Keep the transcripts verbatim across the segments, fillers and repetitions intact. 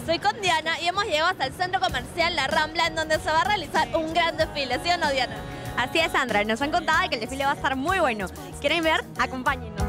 Estoy con Diana y hemos llegado hasta el centro comercial La Rambla, en donde se va a realizar un gran desfile, ¿sí o no, Diana? Así es, Sandra. Nos han contado que el desfile va a estar muy bueno. ¿Quieren ver? Acompáñenos.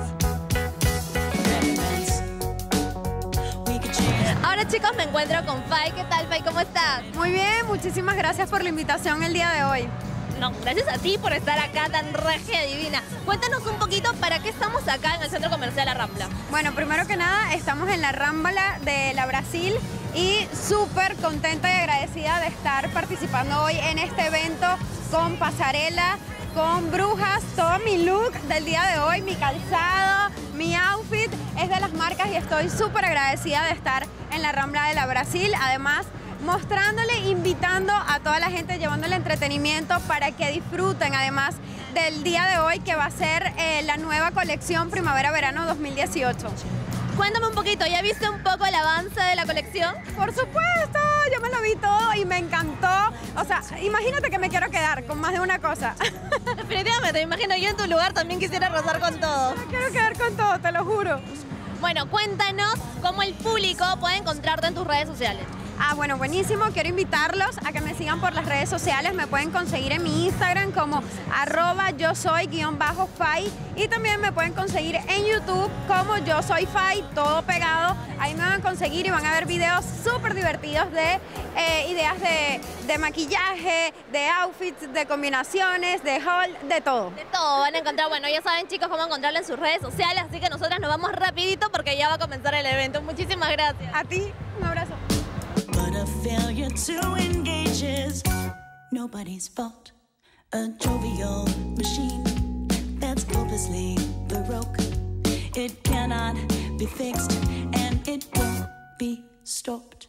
Ahora, chicos, me encuentro con Fay. ¿Qué tal, Fay? ¿Cómo estás? Muy bien, muchísimas gracias por la invitación el día de hoy. No, gracias a ti por estar acá tan regia y divina. Cuéntanos un poquito para qué estamos acá en el centro comercial La Rambla. Bueno, primero que nada, estamos en la Rambla de la Brasil y súper contenta y agradecida de estar participando hoy en este evento con pasarela, con brujas. Todo mi look del día de hoy, mi calzado, mi outfit es de las marcas y estoy súper agradecida de estar en la Rambla de la Brasil. Además, mostrándole, invitando a toda la gente, llevándole entretenimiento para que disfruten, además del día de hoy que va a ser eh, la nueva colección Primavera-Verano dos mil dieciocho. Cuéntame un poquito, ¿ya viste un poco el avance de la colección? Por supuesto, yo me lo vi todo y me encantó. O sea, imagínate que me quiero quedar con más de una cosa. Definitivamente, me imagino yo en tu lugar también quisiera arrasar con todo. Me quiero quedar con todo, te lo juro. Bueno, cuéntanos cómo el público puede encontrarte en tus redes sociales. Ah, bueno, buenísimo. Quiero invitarlos a que me sigan por las redes sociales. Me pueden conseguir en mi Instagram como arroba yo soy guión bajo Fay. Y también me pueden conseguir en YouTube como yo soy Fay, todo pegado. Ahí me van a conseguir y van a ver videos súper divertidos de eh, ideas de, de maquillaje, de outfits, de combinaciones, de haul, de todo. De todo van a encontrar. Bueno, ya saben, chicos, cómo encontrarla en sus redes sociales. Así que nosotras nos vamos rapidito porque ya va a comenzar el evento. Muchísimas gracias. A ti, un abrazo. But a failure to engage is nobody's fault. A jovial machine that's hopelessly baroque. It cannot be fixed and it won't be stopped.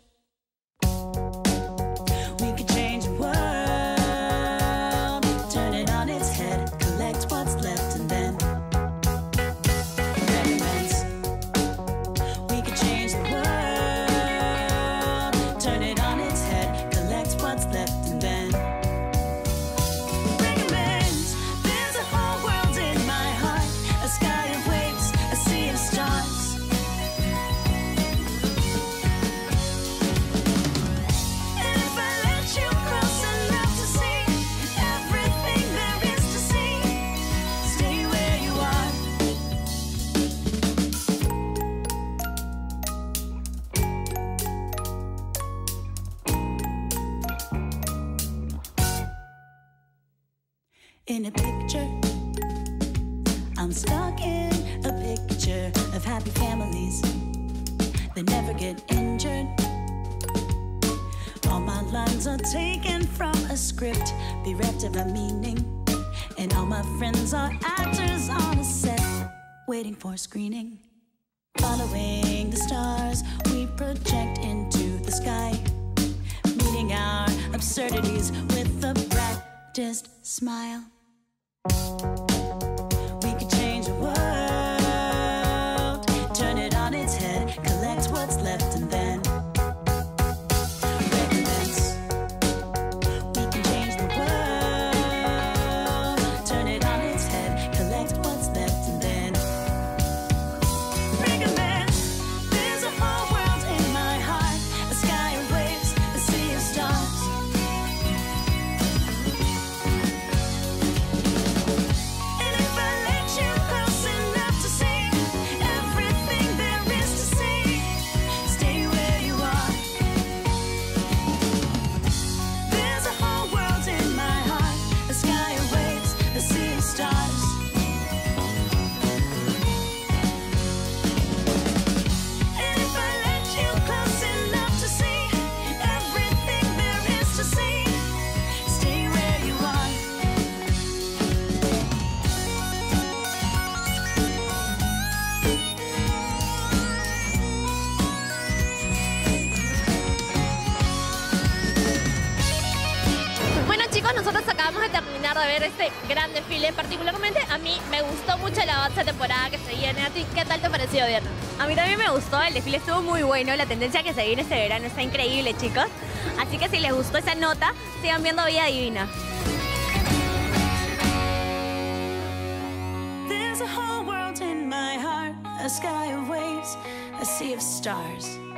We could change the world, turn it on its head, collect what's left and then recommence. We could change the world. In a picture, I'm stuck in a picture of happy families that never get injured. All my lines are taken from a script, bereft of a meaning. And all my friends are actors on a set, waiting for screening. Following the stars, we project into the sky, meeting our absurdities with a practiced smile. We could change the world, turn it on its head, collect what's left and then recommence. We can change the world, turn it on its head, collect what's left and then recommence. There's a whole world in my heart, a sky of waves, a sea of stars. Nosotros acabamos de terminar de ver este gran desfile. Particularmente a mí me gustó mucho la avance de temporada que se viene. ¿A ti qué tal te pareció, Diana? A mí también me gustó, el desfile estuvo muy bueno. La tendencia que se viene este verano está increíble, chicos. Así que si les gustó esa nota, sigan viendo Vida Divina. There's a whole world in my heart, a sky of waves, a sea of stars.